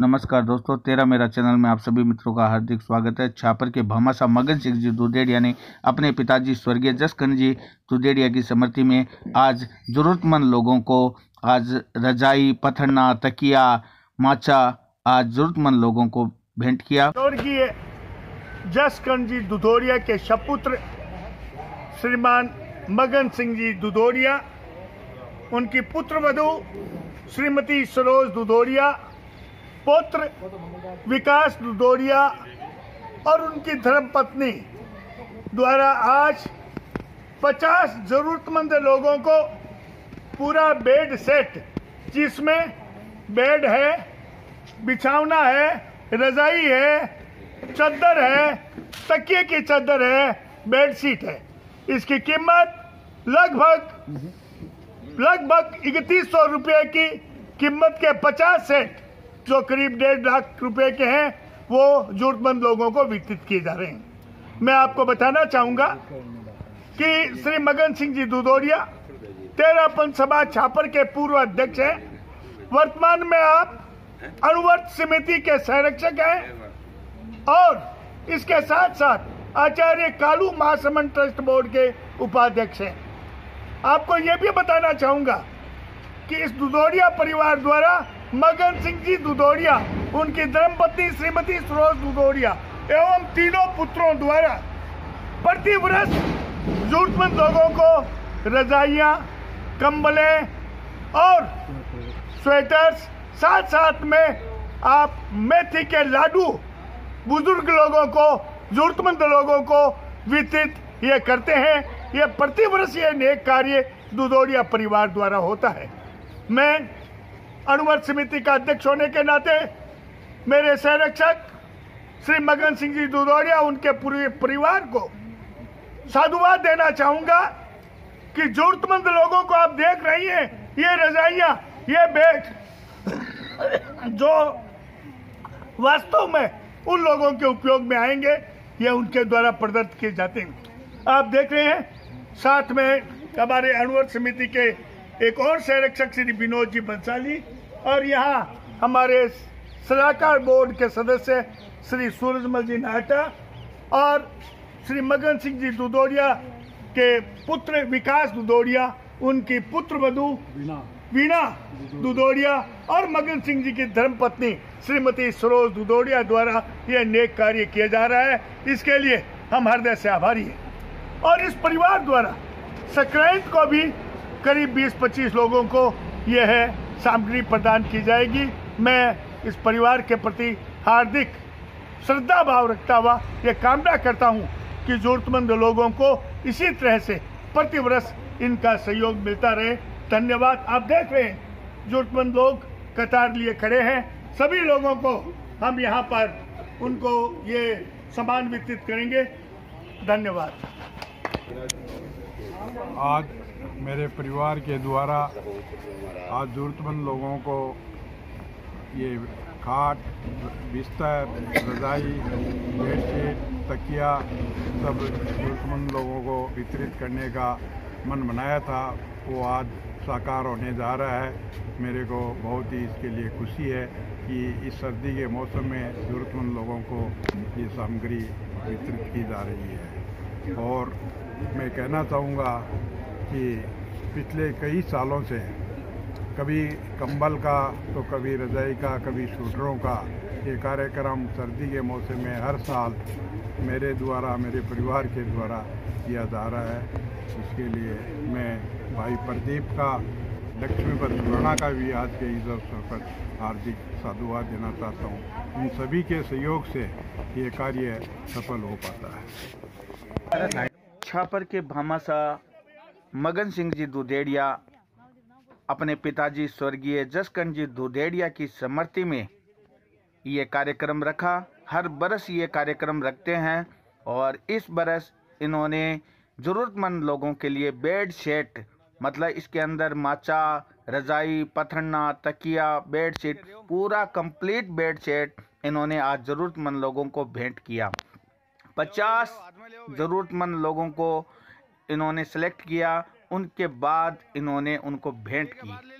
नमस्कार दोस्तों, तेरा मेरा चैनल में आप सभी मित्रों का हार्दिक स्वागत है। छापर के भामाशाह मगन सिंह जी दुधेड़िया ने अपने पिताजी स्वर्गीय जसकरण जी दुधेड़िया की स्मृति में आज जरूरतमंद लोगों को आज रजाई, पथरना, तकिया, माचा आज जरूरतमंद लोगों को भेंट किया। स्वर्गीय जसकरण जी दुधोड़िया के सपुत्र श्रीमान मगन सिंह जी दुधोड़िया, उनकी पुत्रवधू श्रीमती सरोज दुधोड़िया, पुत्र विकास दुधोड़िया और उनकी धर्मपत्नी द्वारा आज 50 जरूरतमंद लोगों को पूरा बेड सेट, जिसमें बेड है, बिछावना है, रजाई है, चादर है, तकिए की चादर है, बेडशीट है। इसकी कीमत लगभग 3100 रुपये की कीमत के 50 सेट, जो करीब 1.5 लाख रुपए के हैं, वो जरूरतमंद लोगों को वितरित किए जा रहे हैं। मैं आपको बताना चाहूंगा कि श्री मगन सिंह जी दुधोड़िया 13 पंच सभा छापर के पूर्व अध्यक्ष हैं। वर्तमान में आप अणुवर्त समिति के संरक्षक हैं और इसके साथ साथ आचार्य कालू महासमंद ट्रस्ट बोर्ड के उपाध्यक्ष हैं। आपको यह भी बताना चाहूंगा कि इस दुधोड़िया परिवार द्वारा मगन सिंह जी दुधोड़िया, उनकी धर्मपत्नी श्रीमती सरोज दुधोड़िया एवं तीनों पुत्रों द्वारा प्रति वर्ष जरूरतमंद लोगों को रजाइयां, कंबलें और स्वेटर्स, साथ साथ में आप मेथी के लाडू बुजुर्ग लोगों को, जरूरतमंद लोगों को वितरित ये करते हैं। ये प्रति वर्ष ये नेक कार्य दुधोड़िया परिवार द्वारा होता है। मैं अणुवर्त समिति का अध्यक्ष होने के नाते मेरे संरक्षक श्री मगन सिंह जी दुधोड़िया, उनके पूरे परिवार को साधुवाद देना चाहूंगा कि जरूरतमंद लोगों को आप देख रही हैं, ये रजाइयां, ये बेड, जो वास्तव में उन लोगों के उपयोग में आएंगे, ये उनके द्वारा प्रदत्त किए जाते हैं। आप देख रहे हैं साथ में हमारे अणुवर्त समिति के एक और संरक्षक श्री विनोद जी बंसाली और यहाँ हमारे सलाहकार बोर्ड के सदस्य श्री सूरजमल जी नाहटा और श्री मगन सिंह जी दुधोड़िया के पुत्र विकास दुधोड़िया, उनकी पुत्रवधू वीणा दुधोड़िया और मगन सिंह जी की धर्मपत्नी श्रीमती सरोज दुधोड़िया द्वारा यह नेक कार्य किया जा रहा है। इसके लिए हम हृदय से आभारी हैं। और इस परिवार द्वारा संक्रांत को भी करीब 20-25 लोगों को यह सामग्री प्रदान की जाएगी। मैं इस परिवार के प्रति हार्दिक श्रद्धा भाव रखता हुआ यह कामना करता हूं कि जरूरतमंद लोगों को इसी तरह से प्रति वर्ष इनका सहयोग मिलता रहे। धन्यवाद। आप देख रहे हैं जरूरतमंद लोग कतार लिए खड़े हैं। सभी लोगों को हम यहाँ पर उनको ये सामान वितरित करेंगे। धन्यवाद। आज मेरे परिवार के द्वारा आज ज़रूरतमंद लोगों को ये खाट, बिस्तर, रजाई, बेडशीट, तकिया सब ज़रूरतमंद लोगों को वितरित करने का मन बनाया था, वो आज साकार होने जा रहा है। मेरे को बहुत ही इसके लिए खुशी है कि इस सर्दी के मौसम में ज़रूरतमंद लोगों को ये सामग्री वितरित की जा रही है। और मैं कहना चाहूँगा कि पिछले कई सालों से कभी कंबल का तो कभी रजाई का, कभी स्वेटरों का ये कार्यक्रम सर्दी के मौसम में हर साल मेरे द्वारा, मेरे परिवार के द्वारा किया जा रहा है। इसके लिए मैं भाई प्रदीप का, लक्ष्मीपत खुराना का भी आज के इस अवसर पर हार्दिक साधुवाद देना चाहता हूँ। इन सभी के सहयोग से ये कार्य सफल हो पाता है। छापर के भामाशाह मगन सिंह जी दुधेड़िया अपने पिताजी स्वर्गीय जसकरण जी दुधेड़िया की स्मृति में ये कार्यक्रम रखा। हर बरस ये कार्यक्रम रखते हैं और इस बरस इन्होंने ज़रूरतमंद लोगों के लिए बेड सेट, मतलब इसके अंदर माचा, रजाई, पथरना, तकिया, बेड शीट, पूरा कंप्लीट बेड सेट इन्होंने आज ज़रूरतमंद लोगों को भेंट किया। 50 ज़रूरतमंद लोगों को इन्होंने सेलेक्ट किया, उनके बाद इन्होंने उनको भेंट की।